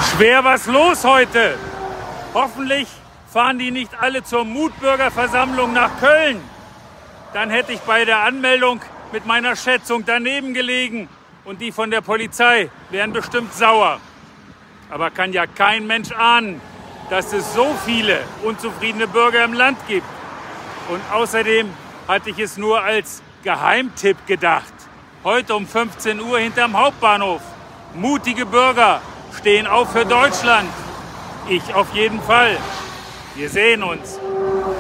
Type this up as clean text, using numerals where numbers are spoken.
Schwer was los heute. Hoffentlich fahren die nicht alle zur Mutbürgerversammlung nach Köln. Dann hätte ich bei der Anmeldung mit meiner Schätzung daneben gelegen und die von der Polizei wären bestimmt sauer. Aber kann ja kein Mensch ahnen, dass es so viele unzufriedene Bürger im Land gibt. Und außerdem hatte ich es nur als Geheimtipp gedacht. Heute um 15 Uhr hinterm Hauptbahnhof. Mutige Bürger stehen auf für Deutschland. Ich auf jeden Fall. Wir sehen uns.